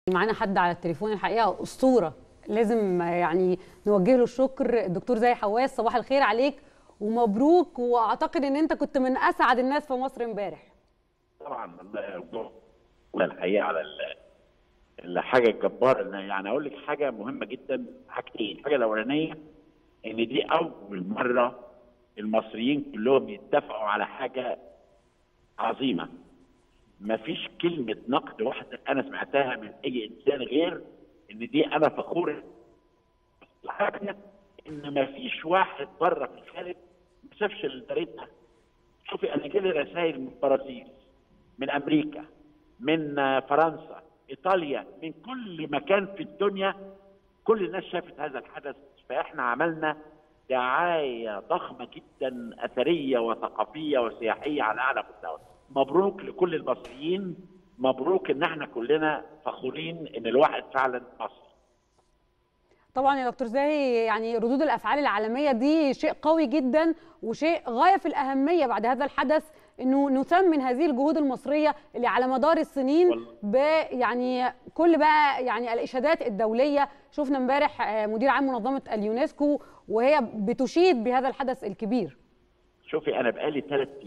معانا حد على التليفون الحقيقه اسطوره، لازم يعني نوجه له الشكر. الدكتور زاهي حواس، صباح الخير عليك ومبروك، واعتقد ان انت كنت من اسعد الناس في مصر امبارح. طبعا الحقيقه على الحاجه الجباره، يعني اقول لك حاجه مهمه جدا، حاجتين. الحاجه الاولانيه ان دي اول مره المصريين كلهم يتفقوا على حاجه عظيمه. ما فيش كلمه نقد واحده انا سمعتها من اي انسان غير ان دي انا فخور. الحاجه ان ما فيش واحد بره في الخارج ما شافش البريد ده. شوفي انا جالي رسائل من البرازيل، من امريكا، من فرنسا، ايطاليا، من كل مكان في الدنيا. كل الناس شافت هذا الحدث، فاحنا عملنا دعايه ضخمه جدا اثريه وثقافيه وسياحيه على اعلى مستوى. مبروك لكل المصريين، مبروك ان احنا كلنا فخورين ان الواحد فعلا مصري. طبعا يا دكتور زاهي، يعني ردود الافعال العالميه دي شيء قوي جدا وشيء غايه في الاهميه بعد هذا الحدث، انه نثمن هذه الجهود المصريه اللي على مدار السنين يعني كل بقى يعني الاشادات الدوليه. شفنا امبارح مدير عام منظمه اليونسكو وهي بتشيد بهذا الحدث الكبير. شوفي انا بقالي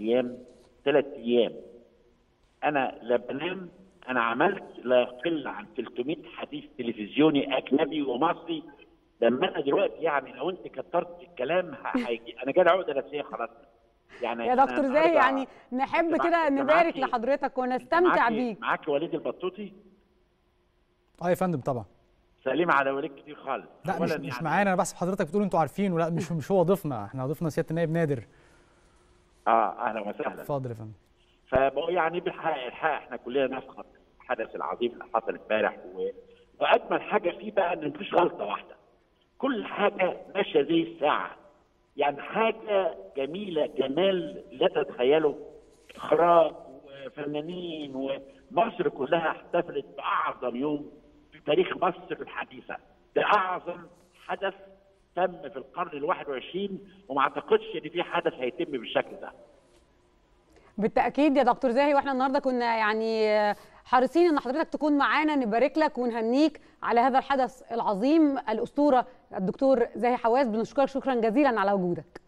3 ايام انا لا بنام. انا عملت لا يقل عن 300 حديث تلفزيوني اجنبي ومصري. لما انا دلوقتي يعني لو انت كترت الكلام هيجي انا جالي عقده نفسيه خلاص. يعني يا دكتور زاهي يعني نحب كده نبارك لحضرتك ونستمتع بيك. معاكي وليد البطوطي؟ يا فندم طبعا. سليم على وليد كتير خالص. لا مش يعني معانا، انا بحسب حضرتك بتقول انتوا عارفين، ولا مش هو ضيفنا، احنا ضيفنا سياده النائب نادر. اهلا وسهلا. اتفضل يا فندم. يعني بالحقيقه احنا كلنا نفخر بالحدث العظيم اللي حصل امبارح، واجمل حاجه فيه بقى ان مفيش غلطه واحده. كل حاجه ماشيه زي الساعه، يعني حاجه جميله، جمال لا تتخيله. اخراج وفنانين، ومصر كلها احتفلت باعظم يوم في تاريخ مصر الحديثه. ده اعظم حدث تم في القرن ال21، وما اعتقدش ان في حدث هيتم بالشكل ده. بالتاكيد يا دكتور زاهي، واحنا النهارده كنا يعني حريصين ان حضرتك تكون معانا، نبارك لك ونهنيك على هذا الحدث العظيم. الاسطوره الدكتور زاهي حواس، بنشكرك شكرا جزيلا على وجودك.